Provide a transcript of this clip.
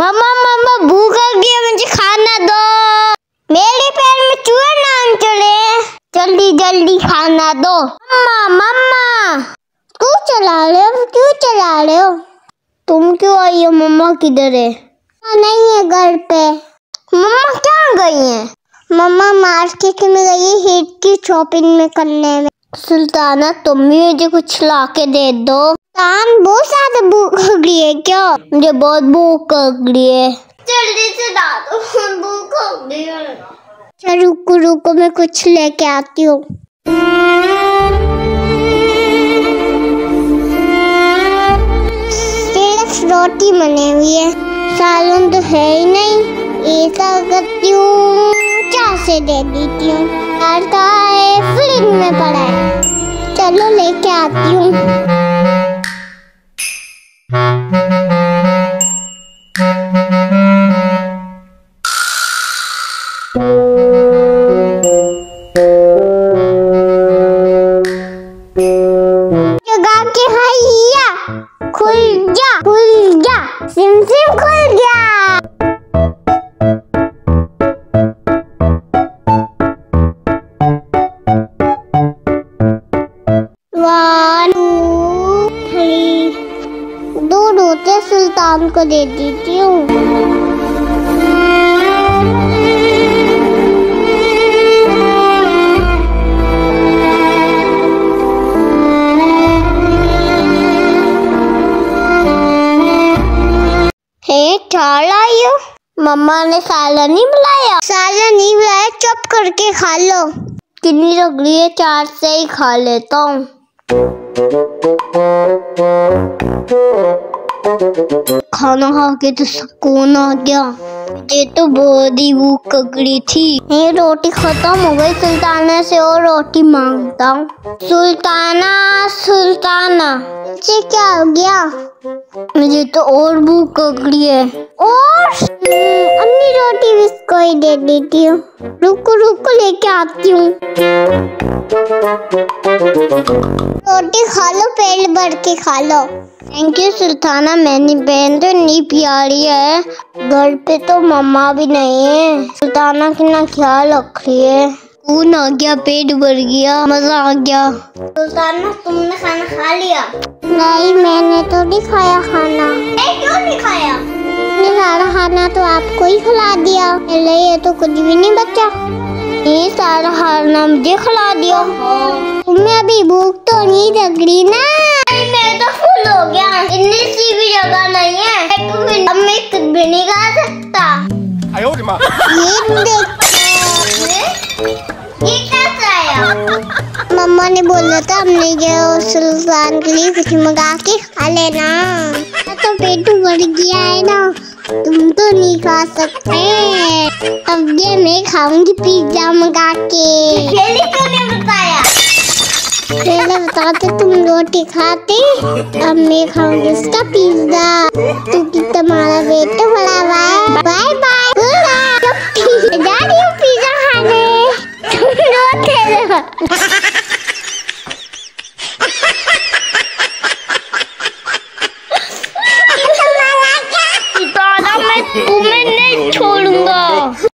मम्मा मम्मा भूख लगी है, मुझे खाना दो। मेरे पैर में चूहे ना चले, जल्दी जल्दी खाना दो। मम्मा मम्मा क्यों चला रहे हो? तुम क्यों आई हो? मम्मा किधर है? नहीं है घर पे। मम्मा कहाँ गई हैं? मम्मा मार्केट में गई है हीट की शॉपिंग में करने में। सुल्ताना तुम भी मुझे कुछ ला के दे दो। बहुत ज्यादा भूख लगी है क्या? मुझे बहुत भूख लगी है। जल्दी से ला दो, भूख लगी है। चल रुको रुको, मैं कुछ लेके आती हूँ। सिर्फ रोटी बनी हुई है, सालन तो है ही नहीं। ऐसा करती हूँ, चाय से दे देती हूँ। यार का है फ्रिज में पड़ा है, चलो लेके आती हूँ। जगा के हैया, खुल जा, सिम सिम खुल गया। वन टू थ्री, दो रोटे सुल्तान को दे देती हूँ। लाई हो? मम्मा ने साला नहीं बुलाया? चुप करके खा लो। कितनी लग रही है, 4 से ही खा लेता हूँ। खाना खा के तो सुकून आ गया। मुझे तो बहुत ही भूख लग रही थी। ये रोटी खत्म हो गई, सुल्ताना से और रोटी मांगता हूँ। सुल्ताना से क्या हो गया? मुझे तो और भूख लग रही है। और अपनी रोटी भी इसको ही दे देती हूँ। रुको लेके आती हूँ। रोटी खा लो, पेट भर के खा लो। थैंक यू सुल्ताना, मेरी बहन तो नहीं प्यारी है। घर पे तो मम्मा भी नहीं है। सुल्ताना की ना ख्याल रख रही है। खून आ गया, पेट भर गया, मजा आ गया। सुल्ताना तुमने खाना खा लिया? नहीं, मैंने तो नहीं खाया खाना। क्यों नहीं खाया? सारा खाना तो आपको ही खिला दिया। मेरे लिए तो कुछ भी नहीं बचा। ये सारा खाना मुझे खिला दिया। तुम्हें अभी भूख तो नहीं लग रही ना? मैं तो फुल हो गया, इतनी सी भी जगह नहीं है। अब मैं कुछ भी नहीं खा सकता। ये कैसे आया? मम्मा ने बोला था हमने गया सुल्तान के लिए कुछ मंगा के खा लेना। तो पेट भर गया है ना, तुम तो नहीं खा सकते। अब ये मैं खाऊंगी पिज्जा मंगा के। पहले क्यों नहीं बताया? पहले बताते तुम रोटी खाते, अब मैं खाऊंगी उसका पिज्जा। क्योंकि तुम्हारा पेट तो भरा हुआ है। Bye bye. जा रही हूँ पिज्जा खाने।